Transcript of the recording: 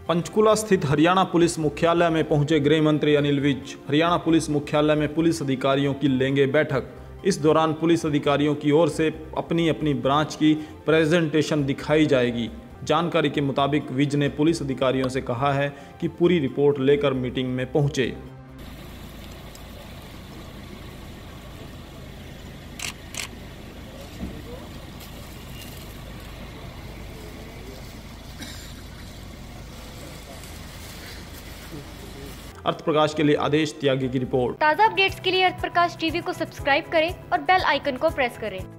पंचकुला स्थित हरियाणा पुलिस मुख्यालय में पहुंचे गृह मंत्री अनिल विज। हरियाणा पुलिस मुख्यालय में पुलिस अधिकारियों की लेंगे बैठक। इस दौरान पुलिस अधिकारियों की ओर से अपनी अपनी ब्रांच की प्रेजेंटेशन दिखाई जाएगी। जानकारी के मुताबिक विज ने पुलिस अधिकारियों से कहा है कि पूरी रिपोर्ट लेकर मीटिंग में पहुंचे। अर्थ प्रकाश के लिए आदेश त्यागी की रिपोर्ट। ताज़ा अपडेट्स के लिए अर्थ प्रकाश टीवी को सब्सक्राइब करें और बेल आइकन को प्रेस करें।